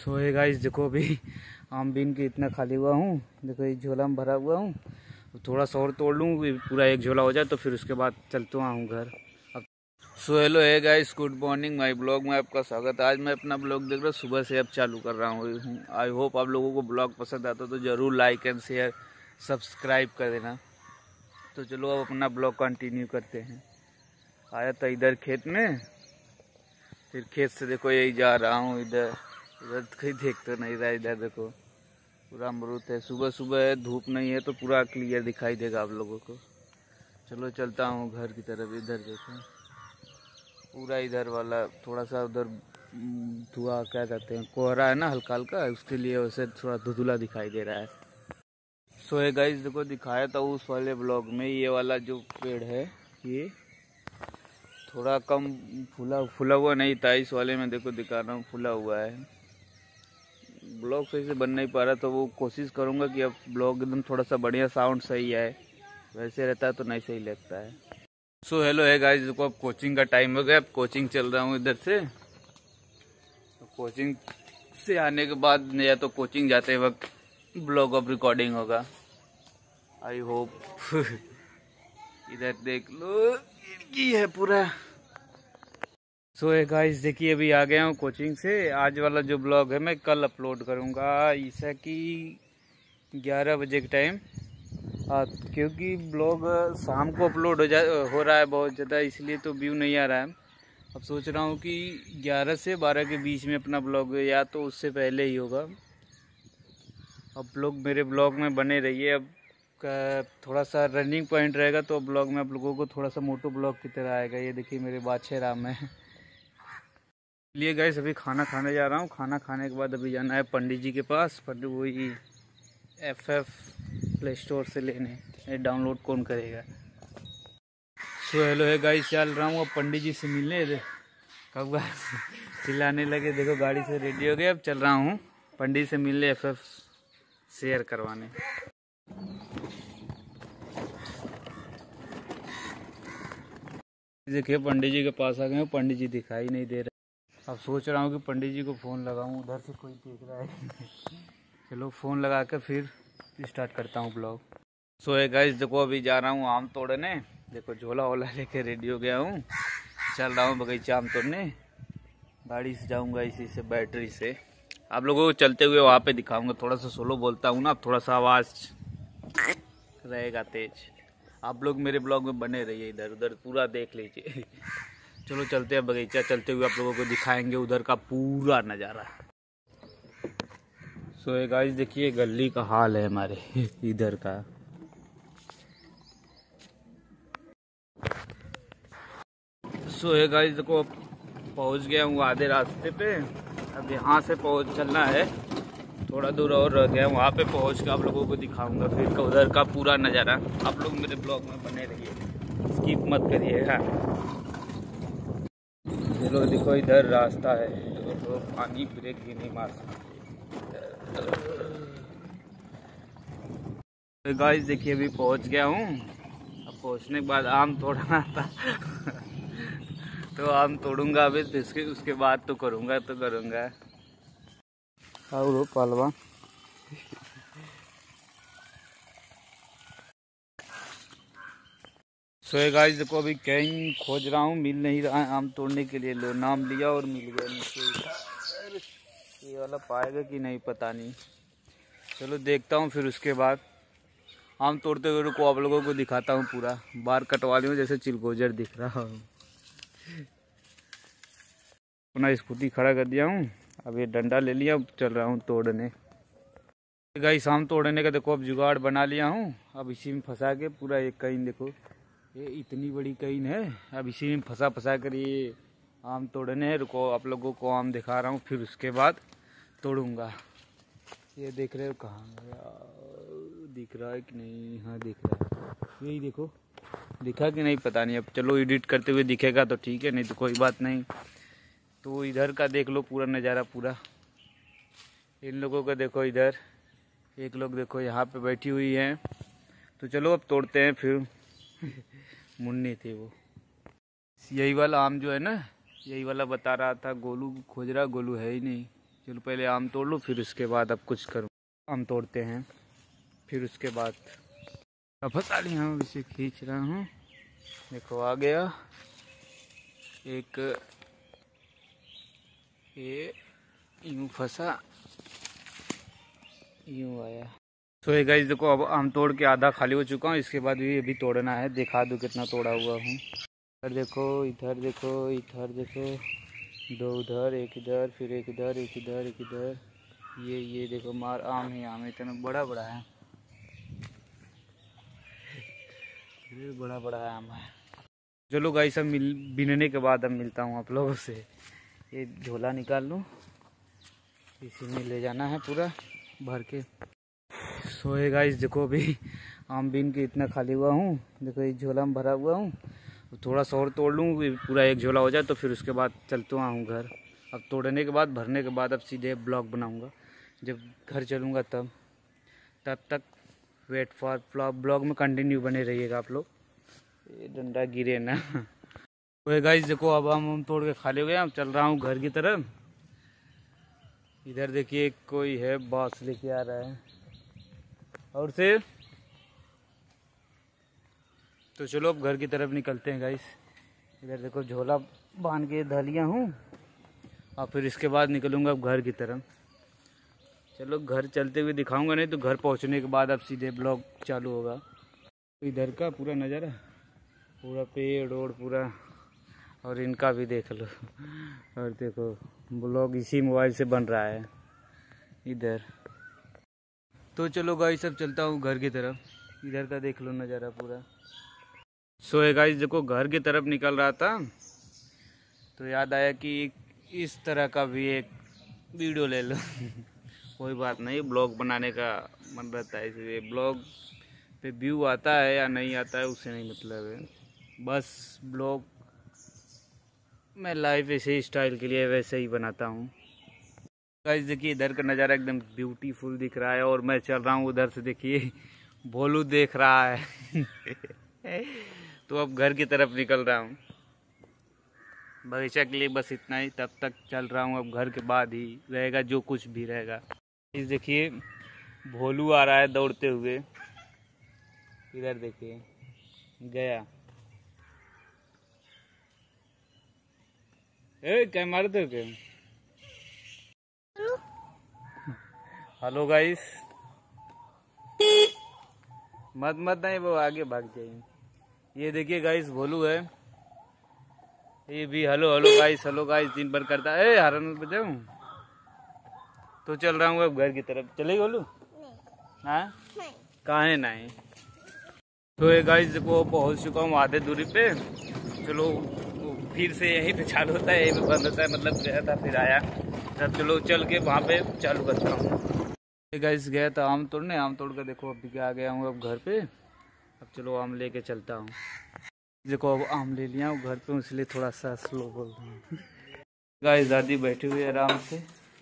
सोए गाइस, देखो अभी आम बीन के इतना खाली हुआ हूँ। देखो एक झोला में भरा हुआ हूँ, थोड़ा सा और तोड़ लूँ, पूरा एक झोला हो जाए तो फिर उसके बाद चलता हूँ घर। अब सो हेलो है guys, good morning. My blog में आपका स्वागत है। आज मैं अपना ब्लॉग देख रहा हूँ, सुबह से अब चालू कर रहा हूँ। आई होप आप लोगों को ब्लॉग पसंद आता तो ज़रूर लाइक एंड शेयर सब्सक्राइब कर देना। तो चलो अब अपना ब्लॉग कंटिन्यू करते हैं। आया था इधर खेत में, फिर खेत से देखो यही जा रहा हूँ। इधर कहीं देख तो नहीं रहा, इधर देखो पूरा अमरूद है। सुबह सुबह है, धूप नहीं है तो पूरा क्लियर दिखाई देगा आप लोगों को। चलो चलता हूँ घर की तरफ। इधर देखो पूरा इधर वाला थोड़ा सा उधर धुआं क्या कहते हैं, कोहरा है ना हल्का हल्का, उसके लिए वैसे थोड़ा धुंधला दिखाई दे रहा है। सो है गाइस, देखो दिखाया था उस वाले ब्लॉग में, ये वाला जो पेड़ है ये थोड़ा कम फूला हुआ नहीं था। इस वाले में देखो दिखा रहा हूँ फूला हुआ है। ब्लॉग सही से बन नहीं पा रहा तो वो कोशिश करूँगा कि अब ब्लॉग एकदम थोड़ा सा बढ़िया साउंड सही आए। वैसे रहता है तो नहीं सही लगता है। सो हेलो है गाइस, देखो अब कोचिंग का टाइम हो गया। अब कोचिंग चल रहा हूँ इधर से। तो कोचिंग से आने के बाद या तो कोचिंग जाते वक्त ब्लॉग अब रिकॉर्डिंग होगा, आई होप। इधर देख लो खिड़की है पूरा। सो है गाइस, देखिए अभी आ गया हूँ कोचिंग से। आज वाला जो ब्लॉग है मैं कल अपलोड करूँगा, ऐसा कि 11 बजे के टाइम। क्योंकि ब्लॉग शाम को अपलोड हो रहा है बहुत ज़्यादा, इसलिए तो व्यू नहीं आ रहा है। अब सोच रहा हूँ कि 11 से 12 के बीच में अपना ब्लॉग, या तो उससे पहले ही होगा। अब लोग मेरे ब्लॉग में बने रहिए। अब थोड़ा सा रनिंग पॉइंट रहेगा तो ब्लॉग में आप लोगों को थोड़ा सा मोटो ब्लॉग की तरह आएगा। ये देखिए मेरे बादशाह राम है। लिए गाइस अभी खाना खाने जा रहा हूँ। खाना खाने के बाद अभी जाना है पंडित जी के पास। पंडित वही FF प्ले स्टोर से लेने, डाउनलोड कौन करेगा। सो हेलो है गाइस, चल रहा हूँ अब पंडित जी से मिलने। कब चिल्लाने लगे, देखो गाड़ी से रेडी हो गए। अब चल रहा हूँ पंडित से मिलने, FF शेयर करवाने। देखिए पंडित जी के पास आ गए हैं, पंडित जी दिखाई नहीं दे रहे। अब सोच रहा हूँ कि पंडित जी को फ़ोन लगाऊँ, उधर से कोई देख रहा है। चलो फ़ोन लगा कर फिर स्टार्ट करता हूँ ब्लॉग। सो है गाइस, देखो अभी जा रहा हूँ आम तोड़ने। देखो झोला वोला लेके रेडी हो गया हूँ, चल रहा हूँ बगीचा आम तोड़ने। गाड़ी से जाऊँगा, इसी से बैटरी से। आप लोगों को चलते हुए वहाँ पे दिखाऊँगा। थोड़ा सा सोलो बोलता हूँ ना, अब थोड़ा सा आवाज़ रहेगा तेज। आप लोग मेरे ब्लॉग में बने रहिए, इधर उधर पूरा देख लीजिए। चलो चलते हैं बगीचा। चलते हुए आप लोगों को दिखाएंगे उधर का पूरा नज़ारा। सो ये गाइस देखिए गली का हाल है हमारे इधर का। सो ये गाइस देखो पहुंच गया हूँ आधे रास्ते पे। अब यहाँ से चलना है, थोड़ा दूर और रह गया। वहाँ पे पहुँच के आप लोगों को दिखाऊंगा फिर उधर का पूरा नज़ारा। आप लोग मेरे ब्लॉग में बने रहिए, स्किप मत करिएगा। चलो देखो इधर रास्ता है, तो पानी ब्रेक भी नहीं मार सकते। तो गाइस देखिए अभी पहुंच गया हूँ। अब पहुंचने के बाद आम तोड़ना था। तो आम तोड़ूंगा अभी, तो उसके बाद तो करूँगा और पालवा। सो गाइस देखो अभी कहीं खोज रहा हूँ, मिल नहीं रहा है आम तोड़ने के लिए। लो नाम लिया और मिल गया नीचे। ये वाला पाएगा कि नहीं पता नहीं। चलो देखता हूँ, फिर उसके बाद आम तोड़ते हुए रुको, आप लोगों को दिखाता हूँ पूरा। बार कटवा ली हूँ जैसे चिलगोजर दिख रहा हूँ। अपना स्कूटी खड़ा कर दिया हूँ, अब ये डंडा ले लिया, अब चल रहा हूँ तोड़ने। गाइस आम तोड़ने का देखो अब जुगाड़ बना लिया हूँ। अब इसी में फंसा के पूरा एक कईन, देखो ये इतनी बड़ी कईन है, अब इसी में फंसा कर ये आम तोड़ने है। रुको आप लोगों को आम दिखा रहा हूँ, फिर उसके बाद तोड़ूंगा। ये देख रहे हो कहाँ दिख रहा है कि नहीं? हाँ दिख रहा है, यही देखो। दिखा कि नहीं पता नहीं। अब चलो एडिट करते हुए दिखेगा तो ठीक है, नहीं तो कोई बात नहीं। तो इधर का देख लो पूरा नज़ारा पूरा। इन लोगों का देखो, इधर एक लोग देखो यहाँ पे बैठी हुई है। तो चलो अब तोड़ते हैं फिर। मुन्नी थी वो। यही वाला आम जो है ना, यही वाला बता रहा था। गोलू खोज रहा, गोलू है ही नहीं। चलो पहले आम तोड़ लूँ, फिर उसके बाद अब कुछ करूँ। आम तोड़ते हैं, फिर उसके बाद अब फंसा लिया हूँ, इसे खींच रहा हूँ। देखो आ गया एक, ये यूँ फंसा, यूँ आया। तो ये गाइस देखो अब आम तोड़ के आधा खाली हो चुका हूँ। इसके बाद भी अभी तोड़ना है, दिखा दूँ कितना तोड़ा हुआ हूँ। इधर देखो, इधर देखो, इधर देखो, दो उधर, एक इधर, फिर एक इधर, एक इधर, एक इधर। ये देखो मार आम ही आम, इतना बड़ा बड़ा है, बड़ा बड़ा आम है। चलो गाइस सब बीनने के बाद अब मिलता हूँ आप लोगों से। ये झोला निकाल लूँ, इसी में ले जाना है पूरा भर के। सोए गाइस देखो अभी आम बीन के इतना खाली हुआ हूँ। देखो ये झोला में भरा हुआ हूँ, थोड़ा सा और तोड़ लूँ, पूरा एक झोला हो जाए तो फिर उसके बाद चलता हूँ घर। अब तोड़ने के बाद, भरने के बाद अब सीधे ब्लॉग बनाऊँगा जब घर चलूँगा तब तक वेट फॉर ब्लॉग में कंटिन्यू बने रहिएगा आप लोग। ये डंडा गिरे ना। तो गाइस देखो अब हम तोड़ के खाली हो गए। अब चल रहा हूँ घर की तरफ। इधर देखिए कोई है, बॉस लेके आ रहा है और से। तो चलो अब घर की तरफ निकलते हैं गाइस। इधर देखो झोला बांध के धर लिया हूँ और फिर इसके बाद निकलूँगा अब घर की तरफ। चलो घर चलते हुए दिखाऊंगा, नहीं तो घर पहुँचने के बाद अब सीधे ब्लॉग चालू होगा। इधर का पूरा नज़ारा, पूरा पेड़ ओड़ पूरा, और इनका भी देख लो। और देखो ब्लॉग इसी मोबाइल से बन रहा है इधर। तो चलो गाइस सब चलता हूँ घर की तरफ। इधर का देख लो नज़ारा पूरा। सो गाइस देखो घर की तरफ निकल रहा था तो याद आया कि इस तरह का भी एक वीडियो ले लो। कोई बात नहीं, ब्लॉग बनाने का मन रहता है, इसलिए ब्लॉग पे व्यू आता है या नहीं आता है उससे नहीं मतलब है। बस ब्लॉग मैं लाइफ ऐसे स्टाइल के लिए वैसे ही बनाता हूँ। गाइस देखिए इधर का नज़ारा एकदम ब्यूटीफुल दिख रहा है और मैं चल रहा हूँ उधर से, देखिए भोलू देख रहा है। तो अब घर की तरफ निकल रहा हूँ। बगीचा के लिए बस इतना ही, तब तक चल रहा हूँ। अब घर के बाद ही रहेगा जो कुछ भी रहेगा। इस देखिए भोलू आ रहा है दौड़ते हुए, इधर देखिए गया। ए क्या मारते हो क्या? हेलो गाइस, मत नहीं, वो आगे भाग जाएंगे। ये देखिए गाइस भोलू है, ये भी हेलो हेलो गाइस दिन भर करता है। हरन बजाऊं तो चल रहा हूँ अब घर की तरफ। चले बोलू? हाँ कहाँ नहीं। तो ये गाइस देखो पहुँच चुका हूँ आधे दूरी पे। चलो फिर से यहीं पे चालू होता है, यहीं पे बंद होता है, मतलब गया था फिर आया। तब चलो चल के वहाँ पे चालू करता हूँ। गाइस गया था आम तोड़ने, आम तोड़ कर देखो अभी आ गया हूँ अब घर पे। अब चलो आम लेके चलता हूँ। देखो अब आम ले लिया हूँ घर पे, इसलिए थोड़ा सा स्लो बोल रहा हूँ। गाइस दादी बैठी हुई है आराम से।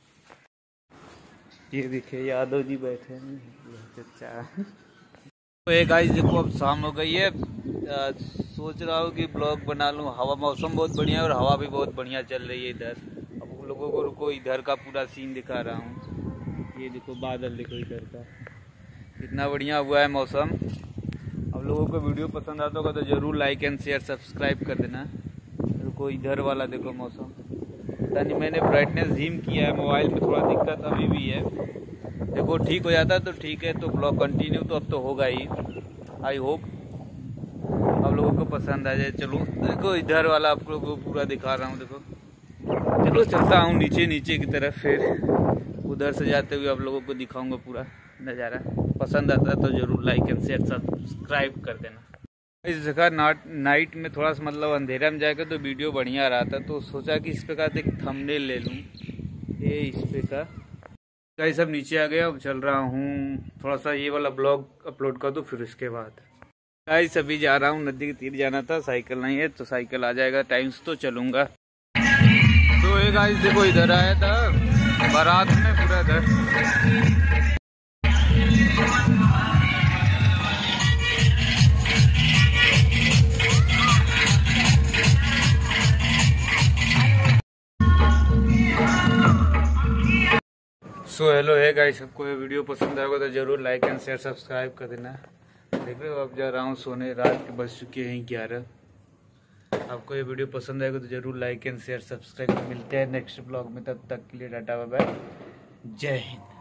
ये देखिए यादव जी बैठे हैं, अच्छा। तो ये गाइस देखो अब शाम हो गई है। सोच रहा हूँ कि ब्लॉग बना लूँ। हवा, मौसम बहुत बढ़िया है और हवा भी बहुत बढ़िया चल रही है इधर। अब उन लोगों को रुको इधर का पूरा सीन दिखा रहा हूँ। ये देखो बादल देखो इधर का, कितना बढ़िया हुआ है मौसम। अब लोगों को वीडियो पसंद आता होगा तो ज़रूर लाइक एंड शेयर सब्सक्राइब कर देना। रुको इधर वाला देखो मौसम, पता नहीं मैंने ब्राइटनेस धीम किया है मोबाइल में, थोड़ा दिक्कत अभी भी है। देखो ठीक हो जाता तो ठीक है, तो ब्लॉग कंटिन्यू तो अब तो होगा ही। आई होप आप लोगों को पसंद आ जाए। चलो देखो इधर वाला आप लोगों को पूरा दिखा रहा हूँ। देखो चलो चलता हूँ नीचे की तरफ, फिर उधर से जाते हुए आप लोगों को दिखाऊंगा पूरा नज़ारा। पसंद आता है तो ज़रूर लाइक एंड शेयर सब्सक्राइब कर देना। इस जगह नाइट में थोड़ा सा मतलब अंधेरा में जाएगा तो वीडियो बढ़िया रहा था, तो सोचा कि इस पे का एक थंबनेल ले लूँ। ये इस पे का गाइस सब नीचे आ गया। अब चल रहा हूँ थोड़ा सा ये वाला ब्लॉग अपलोड कर दूँ, फिर उसके बाद गाइस अभी जा रहा हूँ नदी के तीर जाना था। साइकिल नहीं है तो साइकिल आ जाएगा टाइम से तो चलूँगा। तो ये गाइस देखो इधर आया था बारात में पूरा इधर। सो हेलो है गाइस, सबको ये वीडियो पसंद आएगा तो जरूर लाइक एंड शेयर सब्सक्राइब कर देना। देख रहे हो अब जा रहा हूँ सोने, रात के बज चुके हैं 11। आपको ये वीडियो पसंद आएगा तो जरूर लाइक एंड शेयर सब्सक्राइब। मिलते हैं नेक्स्ट ब्लॉग में, तब तक के लिए टाटा बाय बाय, जय हिंद।